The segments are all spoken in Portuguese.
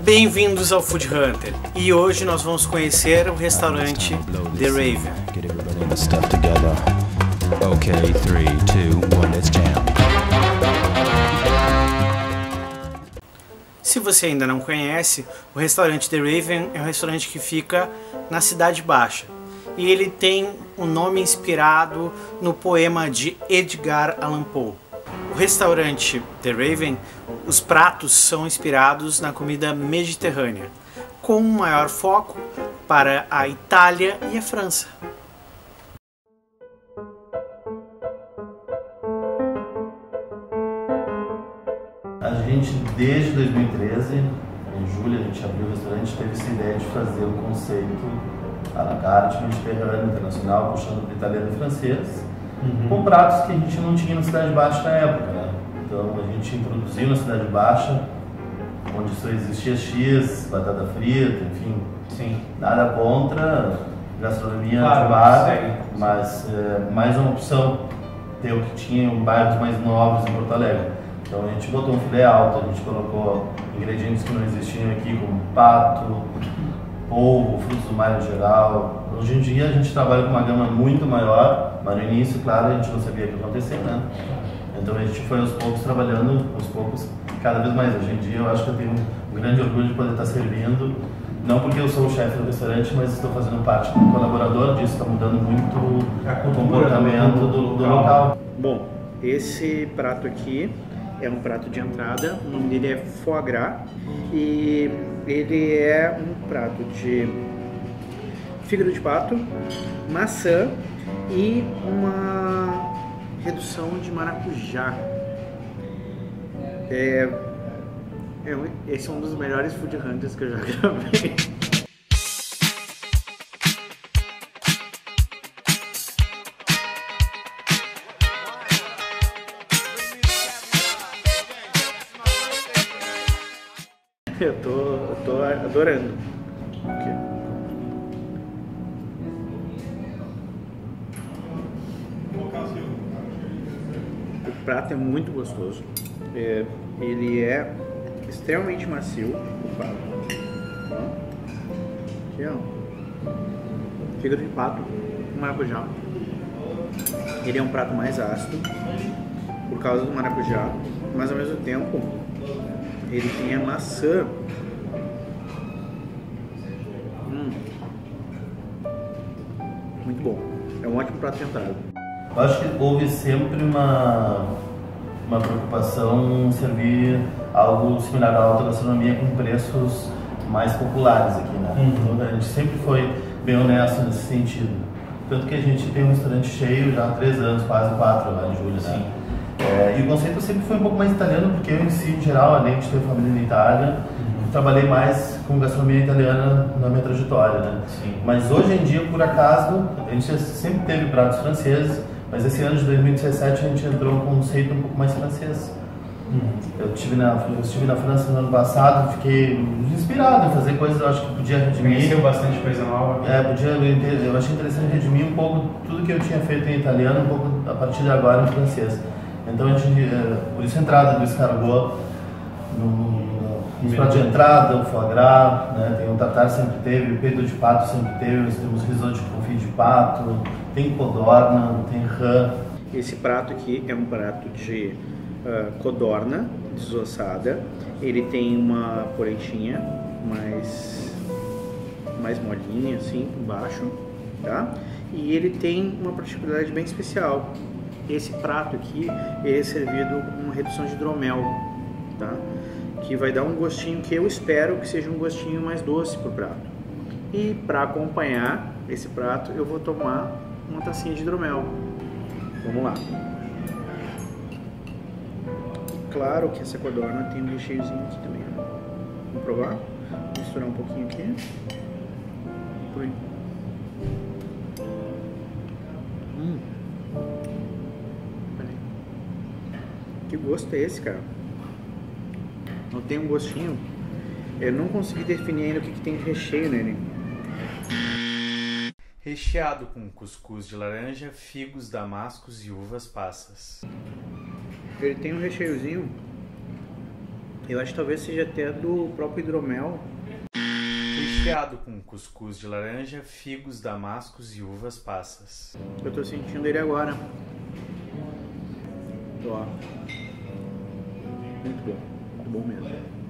Bem-vindos ao Food Hunter, e hoje nós vamos conhecer o restaurante The Raven. Okay, 3, 2, 1, let's jam. Se você ainda não conhece, o restaurante The Raven é um restaurante que fica na Cidade Baixa. E ele tem um nome inspirado no poema de Edgar Allan Poe. O restaurante The Raven, os pratos são inspirados na comida mediterrânea, com um maior foco para a Itália e a França. A gente, desde 2013, em julho, a gente abriu o restaurante, teve essa ideia de fazer o conceito à la carte, mediterrâneo, internacional, puxando para italiano e francês, com pratos que a gente não tinha na Cidade Baixa na época, né? Então a gente introduziu na Cidade Baixa, onde só existia X, batata frita, enfim. Sim. Nada contra gastronomia Claro, de bar, segue. mas mais uma opção ter o que tinha em bairros mais novos em Porto Alegre. Então a gente botou um filé alto, a gente colocou ingredientes que não existiam aqui, como pato, polvo, frutos do mar em geral. Hoje em dia a gente trabalha com uma gama muito maior, mas no início, claro, a gente não sabia o que ia acontecer, né? Então a gente foi aos poucos trabalhando, aos poucos, cada vez mais. Hoje em dia eu acho que eu tenho um grande orgulho de poder estar servindo, não porque eu sou o chefe do restaurante, mas estou fazendo parte como colaborador disso, está mudando muito o comportamento do local. Bom, esse prato aqui é um prato de entrada, o nome dele é foie gras e ele é um prato de fígado de pato, maçã e uma redução de maracujá. Esse é um dos melhores food hunters que eu já gravei. Eu tô adorando. O prato é muito gostoso. Ele é extremamente macio, o pato. Aqui, ó. Fígado de pato com maracujá. Ele é um prato mais ácido por causa do maracujá, mas ao mesmo tempo ele tem a maçã. Muito bom. É um ótimo prato de entrada. Eu acho que houve sempre uma preocupação em servir algo similar à alta gastronomia com preços mais populares aqui, né? Então, a gente sempre foi bem honesto nesse sentido. Tanto que a gente tem um restaurante cheio já há 3 anos, quase 4 lá em julho, né? E o conceito sempre foi um pouco mais italiano, porque eu em si, em geral, além de ter família na Itália, trabalhei mais com gastronomia italiana na minha trajetória, né? Sim. Mas hoje em dia, por acaso, a gente sempre teve pratos franceses, mas esse ano de 2017 a gente entrou com um conceito um pouco mais francês. Eu estive na França no ano passado, fiquei inspirado em fazer coisas, eu acho que podia redimir. Conheceu bastante coisa nova. Eu achei interessante redimir um pouco tudo que eu tinha feito em italiano, um pouco a partir de agora em francês. Então a gente, por isso a entrada do escargot no prato de entrada, o foie gras, né? Tem o tartar, sempre teve, o peito de pato sempre teve, nós temos risoto de confit de pato, tem codorna, tem rã. Esse prato aqui é um prato de codorna desossada. Ele tem uma polentinha mais molinha assim embaixo, tá? E ele tem uma particularidade bem especial. Esse prato aqui ele é servido com uma redução de hidromel, tá? Que vai dar um gostinho que eu espero que seja um gostinho mais doce pro prato. E para acompanhar esse prato eu vou tomar uma tacinha de hidromel. Vamos lá. Claro que essa codorna tem um recheiozinho aqui também, ó. Vamos provar? Vou misturar um pouquinho aqui. Por aí. Peraí. Que gosto é esse, cara? Não tem um gostinho. Eu não consegui definir ainda o que tem de recheio nele. Recheado com cuscuz de laranja, figos, damascos e uvas passas. Ele tem um recheiozinho Eu acho que talvez seja até do próprio hidromel. Recheado com cuscuz de laranja, figos, damascos e uvas passas. Eu tô sentindo ele agora. Ó. Muito bom mesmo.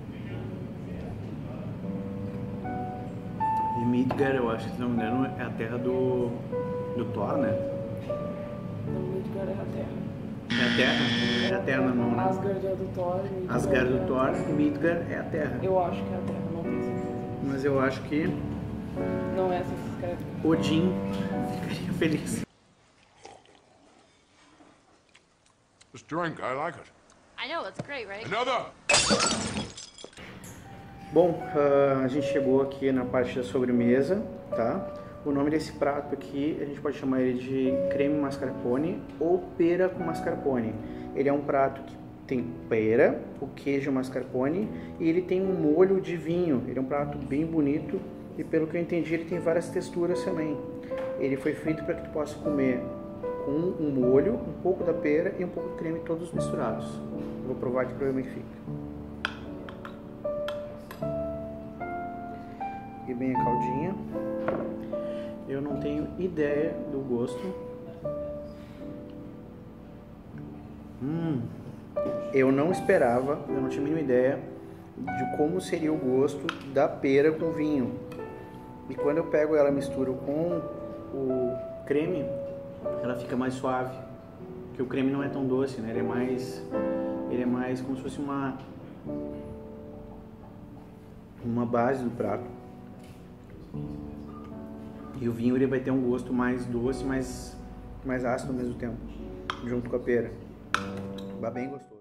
E Midgard, eu acho que, se não me engano, é a terra do Thor, né? Midgard é a Terra. É a terra? É a terra na mão, né? Asgard é do Thor. Asgard do Thor, Midgard é a terra. Eu acho que é a Terra, não tenho certeza. Mas eu acho que Não é assim que se escreve. Odin ficaria feliz. This drink, I like it. I know, it's great, right? Another! Bom, a gente chegou aqui na parte da sobremesa, tá? O nome desse prato aqui, a gente pode chamar ele de creme mascarpone ou pera com mascarpone. Ele é um prato que tem pera, o queijo mascarpone e ele tem um molho de vinho. Ele é um prato bem bonito e, pelo que eu entendi, ele tem várias texturas também. Ele foi feito para que tu possa comer com um molho, um pouco da pera e um pouco de creme, todos misturados. Eu vou provar aqui para ver como é que fica. E bem a caldinha. Eu não tenho ideia do gosto. Eu não esperava, eu não tinha a mínima ideia de como seria o gosto da pera com vinho. E quando eu pego ela e misturo com o creme, ela fica mais suave. Porque o creme não é tão doce, né? Ele é mais como se fosse uma base do prato. E o vinho ele vai ter um gosto mais doce, mais ácido ao mesmo tempo, junto com a pera. Vai bem gostoso.